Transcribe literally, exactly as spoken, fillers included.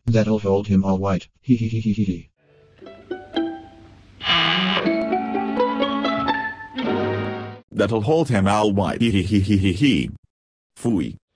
That'll hold him all white. Hee hee hee hee hee hee. That'll hold him all white. Hee hee hee hee hee hee. Phooey.